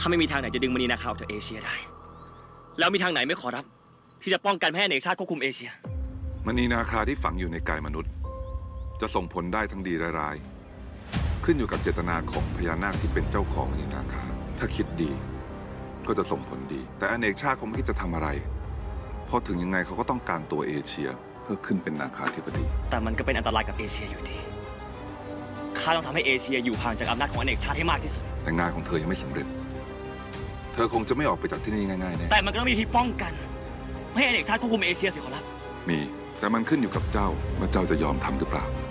ข้าไม่มีทางไหนจะดึงมณีนาคาออกจากเอเชียได้แล้วมีทางไหนไม่ขอรับที่จะป้องกันไม่ให้อเนกชาติควบคุมเอเชียมณีนาคาที่ฝังอยู่ในกายมนุษย์จะส่งผลได้ทั้งดีและร้ายขึ้นอยู่กับเจตนาของพญานาคที่เป็นเจ้าของมณีนาคาถ้าคิดดีก็จะส่งผลดีแต่อเนกชาติคงไม่คิดจะทำอะไรเพราะถึงยังไงเขาก็ต้องการตัวเอเชียเพื่อขึ้นเป็นนาคาธิบดีแต่มันก็เป็นอันตรายกับเอเชียอยู่ดีข้าต้องทำให้เอเชียอยู่ห่างจากอำนาจของอเนกชาติให้มากที่สุดแต่งานของเธอยังไม่สำเร็จเธอคงจะไม่ออกไปจากที่นี่ง่ายๆแน่แต่มันก็ต้องมีที่ป้องกันไม่ให้อเนกชาติควบคุมเอเชียสิขอรับมีแต่มันขึ้นอยู่กับเจ้าว่าเจ้าจะยอมทำหรือเปล่า